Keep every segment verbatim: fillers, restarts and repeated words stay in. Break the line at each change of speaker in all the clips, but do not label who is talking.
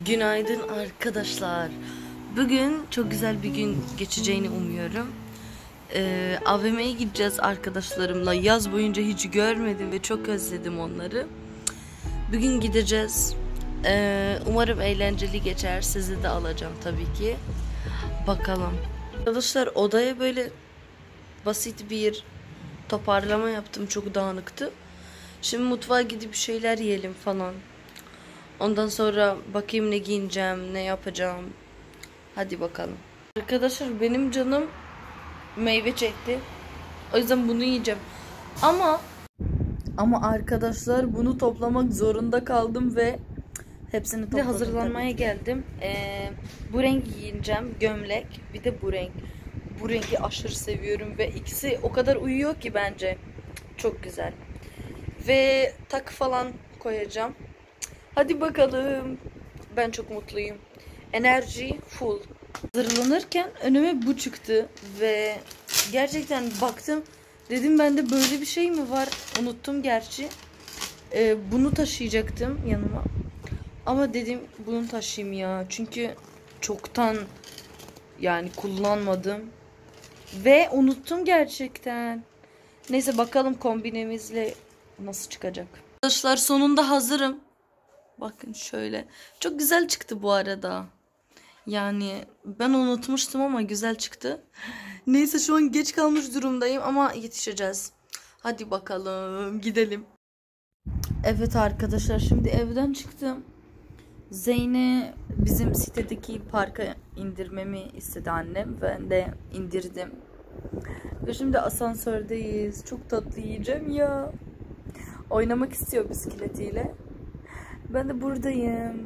Günaydın arkadaşlar. Bugün çok güzel bir gün geçeceğini umuyorum. Ee, A V M'ye gideceğiz arkadaşlarımla. Yaz boyunca hiç görmedim ve çok özledim onları. Bugün gideceğiz. Ee, umarım eğlenceli geçer. Sizi de alacağım tabii ki. Bakalım. Arkadaşlar odaya böyle basit bir toparlama yaptım. Çok dağınıktı. Şimdi mutfağa gidip bir şeyler yiyelim falan. Ondan sonra bakayım ne giyineceğim, ne yapacağım. Hadi bakalım. Arkadaşlar benim canım meyve çekti. O yüzden bunu yiyeceğim. Ama ama arkadaşlar bunu toplamak zorunda kaldım ve hepsini topladım. Hazırlanmaya geldim. Ee, bu renk giyineceğim. Gömlek. Bir de bu renk. Bu rengi aşırı seviyorum ve ikisi o kadar uyuyor ki bence. Çok güzel. Ve takı falan koyacağım. Hadi bakalım. Ben çok mutluyum. Enerji full. Hazırlanırken önüme bu çıktı ve gerçekten baktım. Dedim bende böyle bir şey mi var? Unuttum gerçi. Ee, bunu taşıyacaktım yanıma. Ama dedim bunu taşıyayım ya. Çünkü çoktan yani kullanmadım. Ve unuttum gerçekten. Neyse bakalım kombinemizle nasıl çıkacak. Arkadaşlar sonunda hazırım. Bakın şöyle. Çok güzel çıktı bu arada. Yani ben unutmuştum ama güzel çıktı. Neyse şu an geç kalmış durumdayım ama yetişeceğiz. Hadi bakalım gidelim. Evet arkadaşlar şimdi evden çıktım. Zeyn'i bizim sitedeki parka indirmemi istedi annem. Ben de indirdim. Ve şimdi asansördeyiz. Çok tatlı yiyeceğim ya. Oynamak istiyor bisikletiyle. Ben de buradayım.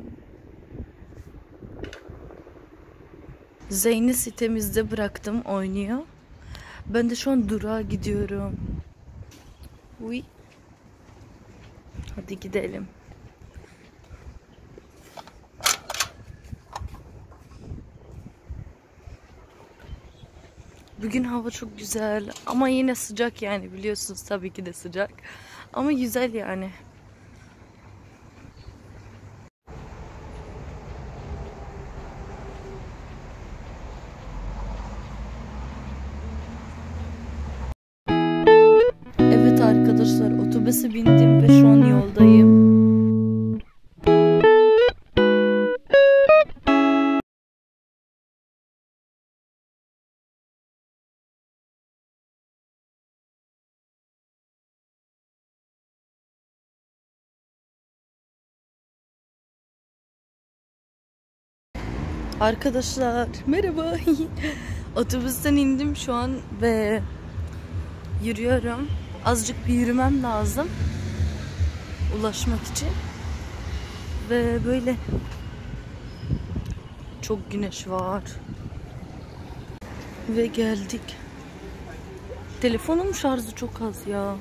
Zeyn'i sitemizde bıraktım, oynuyor. Ben de şu an durağa gidiyorum. Uy. Hadi gidelim. Bugün hava çok güzel ama yine sıcak yani biliyorsunuz tabii ki de sıcak. Ama güzel yani. Evet arkadaşlar otobüse bindim ve şu an yoldayım. Arkadaşlar merhaba. Otobüsten indim şu an ve yürüyorum. Azıcık bir yürümem lazım ulaşmak için. Ve böyle çok güneş var. Ve geldik. Telefonum şarjı çok az ya.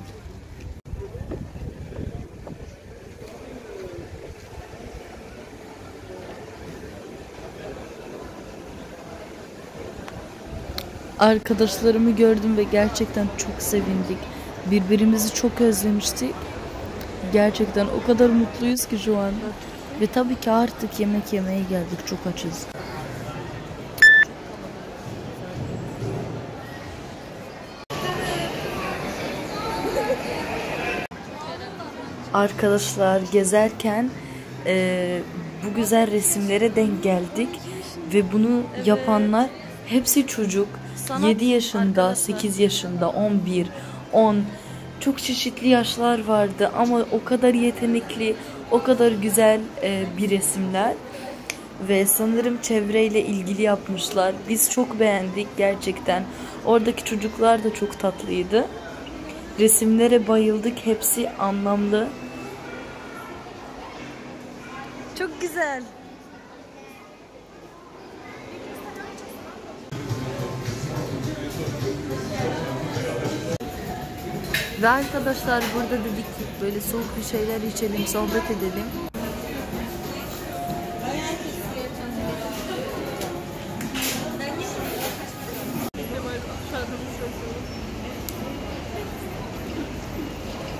Arkadaşlarımı gördüm ve gerçekten çok sevindik. Birbirimizi çok özlemiştik. Gerçekten o kadar mutluyuz ki şu anda. Ve tabii ki artık yemek yemeye geldik. Çok açız. Arkadaşlar gezerken e, bu güzel resimlere denk geldik. Ve bunu yapanlar hepsi çocuk. yedi yaşında, sekiz yaşında, on bir, on. Çok çeşitli yaşlar vardı ama o kadar yetenekli, o kadar güzel e, bir resimler. Ve sanırım çevreyle ilgili yapmışlar. Biz çok beğendik gerçekten. Oradaki çocuklar da çok tatlıydı. Resimlere bayıldık. Hepsi anlamlı. Çok güzel. Ve arkadaşlar burada dedik ki böyle soğuk bir şeyler içelim, sohbet edelim.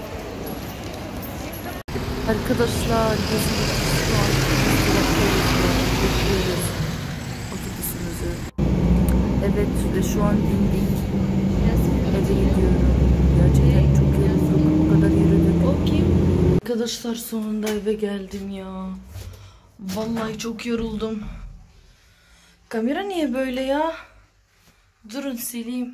Arkadaşlar ve şu an dindik. Eve gidiyorum. Gerçekten çok yorulduk. O kadar yürüdük. O kim? Arkadaşlar sonunda eve geldim ya. Vallahi çok yoruldum. Kamera niye böyle ya? Durun sileyim.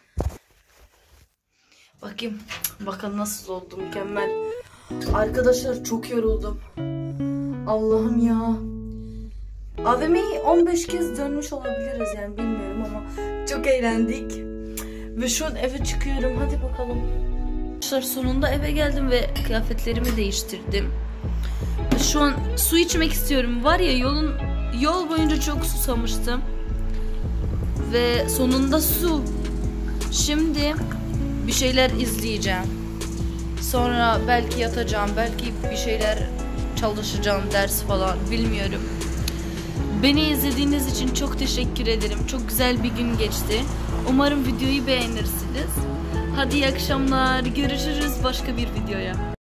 Bakayım. Bakın nasıl oldu, mükemmel. Arkadaşlar çok yoruldum. Allah'ım ya. A V M'yi on beş kez dönmüş olabiliriz yani, bilmiyorum ama çok eğlendik. Ve şu an eve çıkıyorum. Hadi bakalım. Arkadaşlar sonunda eve geldim ve kıyafetlerimi değiştirdim. Şu an su içmek istiyorum. Var ya, yolun yol boyunca çok susamıştım. Ve sonunda su. Şimdi bir şeyler izleyeceğim. Sonra belki yatacağım, belki bir şeyler çalışacağım, ders falan, bilmiyorum. Beni izlediğiniz için çok teşekkür ederim. Çok güzel bir gün geçti. Umarım videoyu beğenirsiniz. Hadi iyi akşamlar. Görüşürüz başka bir videoya.